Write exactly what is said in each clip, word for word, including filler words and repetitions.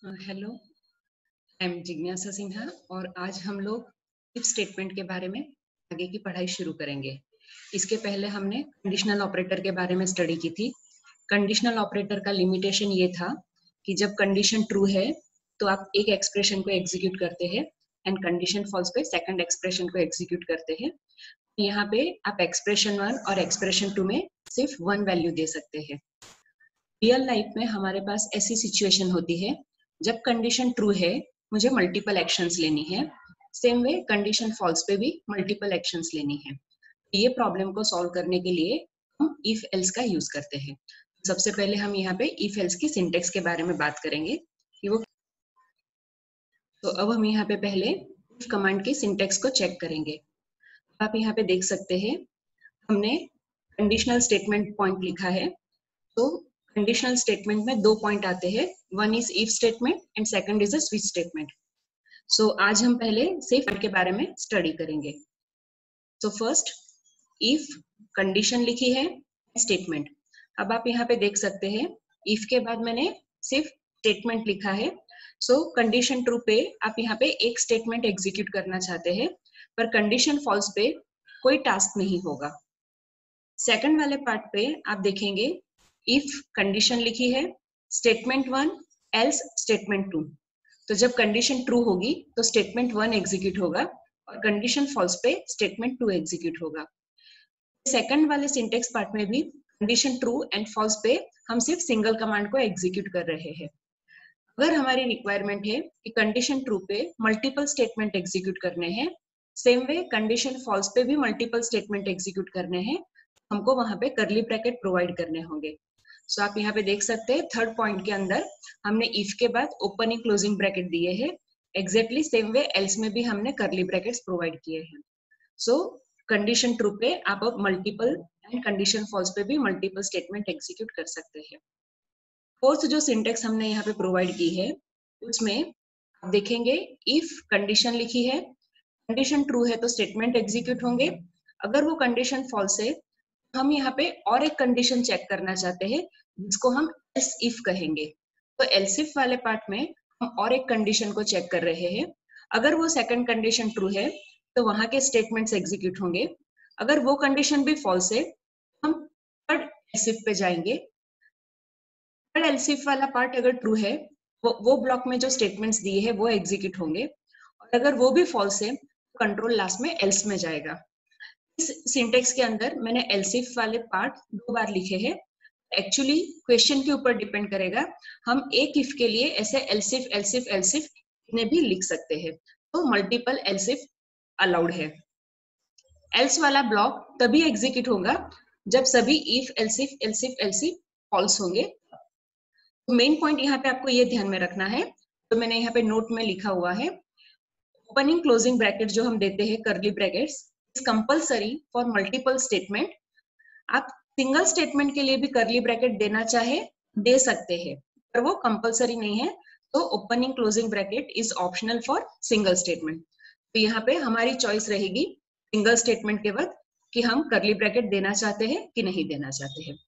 Hello, I am जिज्ञासा सिन्हा और आज हम लोग इफ स्टेटमेंट के बारे में आगे की पढ़ाई शुरू करेंगे। इसके पहले हमने कंडीशनल ऑपरेटर के बारे में स्टडी की थी। कंडीशनल ऑपरेटर का लिमिटेशन ये था कि जब कंडीशन ट्रू है तो आप एक एक्सप्रेशन को एग्जीक्यूट करते हैं एंड कंडीशन फॉल्स पे सेकंड एक्सप्रेशन को एग्जीक्यूट करते हैं। यहाँ पे आप एक्सप्रेशन वन और एक्सप्रेशन टू में सिर्फ वन वैल्यू दे सकते हैं। रियल लाइफ में हमारे पास ऐसी सिचुएशन होती है जब कंडीशन ट्रू है मुझे मल्टीपल एक्शंस लेनी है, सेम वे कंडीशन फॉल्स पे भी मल्टीपल एक्शंस लेनी है। ये प्रॉब्लम को सॉल्व करने के लिए हम इफ एल्स का यूज करते हैं। सबसे पहले हम यहाँ पे इफ एल्स की सिंटेक्स के बारे में बात करेंगे कि वो तो अब हम यहाँ पे पहले इफ कमांड की सिंटेक्स को चेक करेंगे। आप यहाँ पे देख सकते हैं हमने कंडीशनल स्टेटमेंट पॉइंट लिखा है। तो कंडीशनल स्टेटमेंट में दो पॉइंट आते हैं, one is if statement and second is a switch statement. So आज हम पहले सिर्फ के बारे में स्टडी करेंगे। सो फर्स्ट इफ कंडीशन लिखी है स्टेटमेंट। अब आप यहाँ पे देख सकते हैं इफ के बाद मैंने सिर्फ स्टेटमेंट लिखा है। सो कंडीशन ट्रू पे आप यहाँ पे एक स्टेटमेंट एग्जीक्यूट करना चाहते हैं पर कंडीशन फॉल्स पे कोई टास्क नहीं होगा। सेकंड वाले पार्ट पे आप देखेंगे इफ कंडीशन लिखी है statement one else statement two. तो जब कंडीशन ट्रू होगी तो स्टेटमेंट वन एग्जीक्यूट होगा और कंडीशन फॉल्स पे स्टेटमेंट टू एग्जीक्यूट होगा। सेकंड वाले सिंटेक्स पार्ट में भी कंडीशन ट्रू एंड फॉल्स पे हम सिर्फ सिंगल कमांड को एग्जीक्यूट कर रहे हैं। अगर हमारी रिक्वायरमेंट है कि कंडीशन ट्रू पे मल्टीपल स्टेटमेंट एग्जीक्यूट करने हैं, सेम वे कंडीशन फॉल्स पे भी मल्टीपल स्टेटमेंट एग्जीक्यूट करने हैं, हमको वहां पे करली ब्रैकेट प्रोवाइड करने होंगे। सो so, आप यहाँ पे देख सकते हैं थर्ड पॉइंट के अंदर हमने इफ के बाद ओपनिंग क्लोजिंग ब्रैकेट दिए हैं। एग्जैक्टली सेम वे एल्स में भी हमने करली ब्रैकेट्स प्रोवाइड किए हैं। सो कंडीशन ट्रू पे आप अब मल्टीपल एंड कंडीशन फॉल्स पे भी मल्टीपल स्टेटमेंट एग्जीक्यूट कर सकते हैं। फोर्थ जो सिंटेक्स हमने यहाँ पे प्रोवाइड की है उसमें आप देखेंगे इफ कंडीशन लिखी है, कंडीशन ट्रू है तो स्टेटमेंट एग्जीक्यूट होंगे। अगर वो कंडीशन फॉल्स है हम यहाँ पे और एक कंडीशन चेक करना चाहते हैं जिसको हम एल्स इफ कहेंगे। तो एल्स इफ वाले पार्ट में हम और एक कंडीशन को चेक कर रहे हैं। अगर वो सेकंड कंडीशन ट्रू है तो वहां के स्टेटमेंट्स एग्जीक्यूट होंगे। अगर वो कंडीशन भी फॉल्स है हम थर्ड एल्स इफ पे जाएंगे। थर्ड एल्स इफ वाला पार्ट अगर ट्रू है वो वो ब्लॉक में जो स्टेटमेंट्स दिए हैं वो एग्जीक्यूट होंगे और अगर वो भी फॉल्स है कंट्रोल लास्ट में एल्स में जाएगा। इस सिंटेक्स के अंदर मैंने एल्सिफ वाले पार्ट दो बार लिखे हैं। एक्चुअली क्वेश्चन के ऊपर डिपेंड करेगा, हम एक इफ के लिए ऐसे एल्सिफ एल्सिफ एल्सिफ इतने भी लिख सकते हैं। तो मल्टीपल एल्सिफ अलाउड है। एल्स वाला ब्लॉक तभी एग्जीक्यूट होगा जब सभी if else if else if else if false होंगे। तो मेन पॉइंट यहाँ पे आपको ये ध्यान में रखना है, तो मैंने यहाँ पे नोट में लिखा हुआ है ओपनिंग क्लोजिंग ब्रैकेट जो हम देते हैं curly brackets is compulsory for multiple statement। आप सिंगल स्टेटमेंट के लिए भी करली ब्रैकेट देना चाहे दे सकते हैं पर वो कंपलसरी नहीं है। तो opening closing bracket is optional for single statement. तो यहाँ पे हमारी चॉइस रहेगी सिंगल स्टेटमेंट के वक्त कि हम करली ब्रैकेट देना चाहते हैं कि नहीं देना चाहते हैं।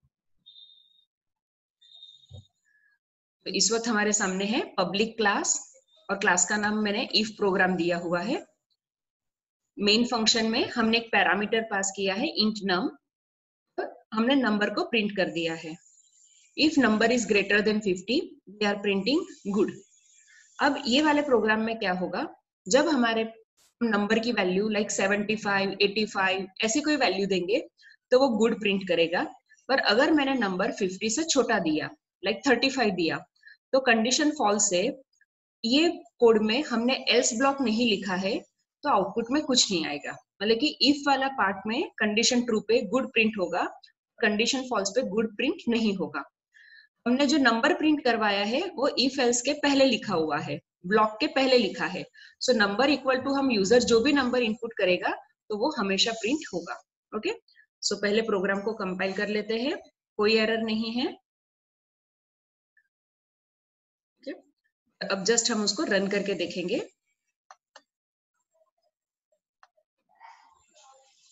तो इस वक्त हमारे सामने है पब्लिक क्लास और क्लास का नाम मैंने इफ प्रोग्राम दिया हुआ है। मेन फंक्शन में हमने एक पैरामीटर पास किया है इंट नम, हमने नंबर को प्रिंट कर दिया है। If number is greater than fifty we are printing good. अब ये वाले प्रोग्राम में क्या होगा, जब हमारे नंबर की value like seventy five, eighty five ऐसी कोई वैल्यू देंगे तो वो गुड प्रिंट करेगा। पर अगर मैंने नंबर फिफ्टी से छोटा दिया लाइक थर्टी फाइव दिया तो कंडीशन फॉल्स है। ये कोड में हमने एल्स ब्लॉक नहीं लिखा है तो आउटपुट में कुछ नहीं आएगा। मतलब कि इफ वाला पार्ट में कंडीशन ट्रू पे गुड प्रिंट होगा, कंडीशन फॉल्स पे गुड प्रिंट नहीं होगा। हमने जो नंबर प्रिंट करवाया है वो इफ एल्स के पहले लिखा हुआ है, ब्लॉक के पहले लिखा है। सो नंबर इक्वल टू हम यूजर जो भी नंबर इनपुट करेगा तो वो हमेशा प्रिंट होगा। ओके, सो पहले प्रोग्राम को कंपाइल कर लेते हैं, कोई एरर नहीं है। okay? अब जस्ट हम उसको रन करके देखेंगे।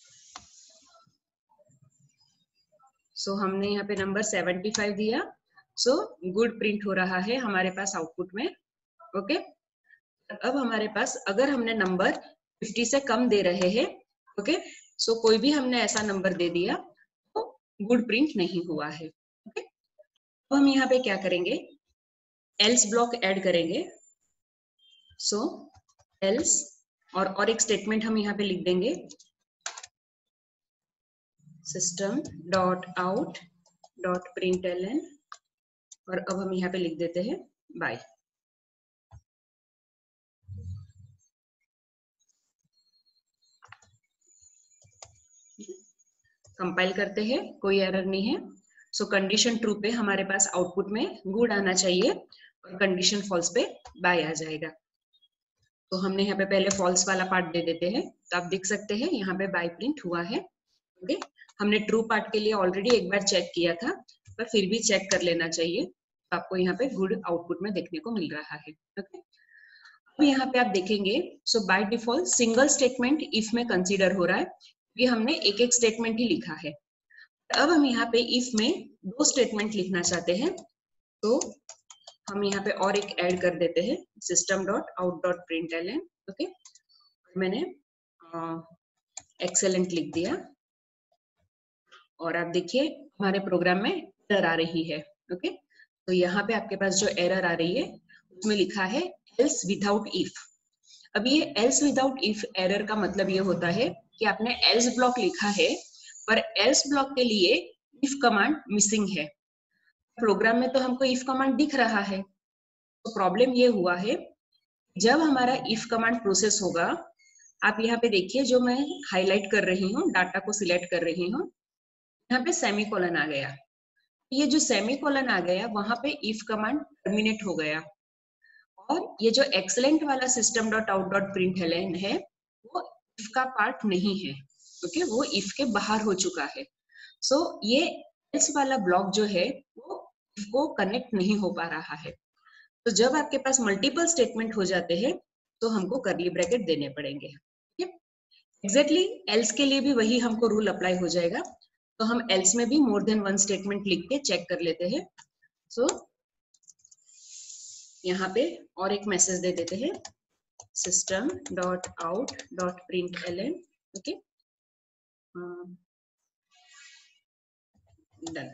सो so, हमने यहाँ पे नंबर सेवेंटी फाइव दिया। सो गुड प्रिंट हो रहा है हमारे पास आउटपुट में। ओके, अब हमारे पास अगर हमने नंबर पचास से कम दे रहे हैं, ओके, सो कोई भी हमने ऐसा नंबर दे दिया तो गुड प्रिंट नहीं हुआ है। ओके, तो हम यहाँ पे क्या करेंगे, एल्स ब्लॉक ऐड करेंगे। सो एल्स और और एक स्टेटमेंट हम यहाँ पे लिख देंगे, system dot out dot println, और अब हम यहाँ पे लिख देते हैं बाय। कंपाइल करते हैं, कोई एरर नहीं है। सो कंडीशन ट्रू पे हमारे पास आउटपुट में गुड आना चाहिए और कंडीशन फॉल्स पे बाय आ जाएगा। तो हमने यहाँ पे पहले फॉल्स वाला पार्ट दे देते हैं, तो आप देख सकते हैं यहाँ पे बाय प्रिंट हुआ है। ओके, हमने ट्रू पार्ट के लिए ऑलरेडी एक बार चेक किया था, पर फिर भी चेक कर लेना चाहिए, तो आपको यहाँ पे गुड आउटपुट में देखने को मिल रहा है। ओके, अब यहाँ पे आप देखेंगे, so by default single statement if में कंसीडर हो रहा है, क्योंकि हमने एक एक स्टेटमेंट ही लिखा है। अब हम यहाँ पे इफ में दो स्टेटमेंट लिखना चाहते हैं, तो हम यहाँ पे और एक ऐड कर देते हैं, system dot out dot println. Okay, मैंने एक्सेलेंट लिख दिया और आप देखिए हमारे प्रोग्राम में एरर आ रही है। ओके, तो यहाँ पे आपके पास जो एरर आ रही है उसमें लिखा है एल्स विदाउट इफ। अब ये एल्स विदाउट इफ एरर का मतलब ये होता है कि आपने एल्स ब्लॉक लिखा है, पर एल्स ब्लॉक के लिए इफ कमांड मिसिंग है। प्रोग्राम में तो हमको इफ कमांड दिख रहा है, तो प्रॉब्लम ये हुआ है, जब हमारा इफ कमांड प्रोसेस होगा, आप यहाँ पे देखिए जो मैं हाईलाइट कर रही हूँ, डाटा को सिलेक्ट कर रही हूँ, यहाँ पे सेमीकोलन आ गया। ये जो सेमीकोलन आ गया वहां पे इफ कमांड टर्मिनेट हो गया, और ये जो एक्सेलेंट वाला system dot out dot println है वो इफ का पार्ट नहीं है। ओके, वो इफ के बाहर हो चुका है। सो so, ये एल्स वाला ब्लॉक जो है वो इफ को कनेक्ट नहीं हो पा रहा है। तो जब आपके पास मल्टीपल स्टेटमेंट हो जाते हैं तो हमको करली ब्रैकेट देने पड़ेंगे। एग्जैक्टली एल्स के लिए भी वही हमको रूल अप्लाई हो जाएगा, तो हम एल्स में भी मोर देन वन स्टेटमेंट लिख के चेक कर लेते हैं। सो so, यहाँ पे और एक मैसेज दे देते हैं, system dot out dot println. Okay, done,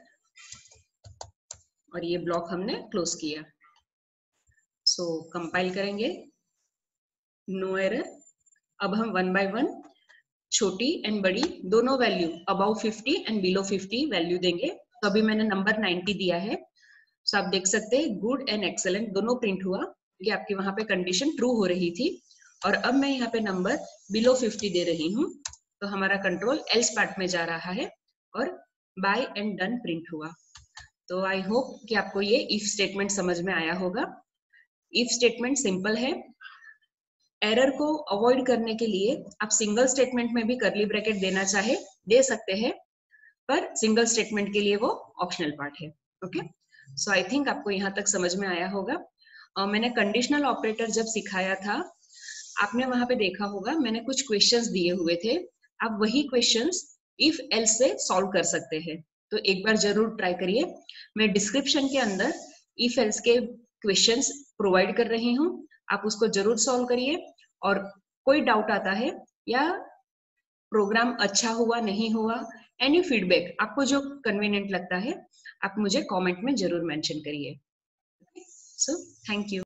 और ये ब्लॉक हमने क्लोज किया। सो so, कंपाइल करेंगे, नो एरर। अब हम वन बाय वन छोटी एंड बड़ी दोनों value above fifty and below fifty value देंगे। तो अभी मैंने नंबर नाइंटी दिया है, तो आप देख सकते हैं गुड एंड एक्सेलेंट दोनों प्रिंट हुआ, क्योंकि आपकी वहां पे कंडीशन ट्रू हो रही थी। और अब मैं यहाँ पे नंबर बिलो फिफ्टी दे रही हूँ, तो हमारा कंट्रोल एल्स पार्ट में जा रहा है और बाय एंड डन प्रिंट हुआ। तो आई होप कि आपको ये इफ स्टेटमेंट समझ में आया होगा। इफ स्टेटमेंट सिंपल है, एरर को अवॉइड करने के लिए आप सिंगल स्टेटमेंट में भी करली ब्रैकेट देना चाहे दे सकते हैं, पर सिंगल स्टेटमेंट के लिए वो ऑप्शनल पार्ट है। ओके, सो आई थिंक आपको यहाँ तक समझ में आया होगा। uh, मैंने कंडीशनल ऑपरेटर जब सिखाया था, आपने वहां पे देखा होगा मैंने कुछ क्वेश्चंस दिए हुए थे, आप वही क्वेश्चंस इफ एल्स से सॉल्व कर सकते हैं, तो एक बार जरूर ट्राई करिए। मैं डिस्क्रिप्शन के अंदर इफ एल्स के क्वेश्चंस प्रोवाइड कर रही हूँ, आप उसको जरूर सॉल्व करिए। और कोई डाउट आता है या प्रोग्राम अच्छा हुआ नहीं हुआ, एनी फीडबैक आपको जो कन्वीनियंट लगता है, आप मुझे कमेंट में जरूर मेंशन करिए। So thank you.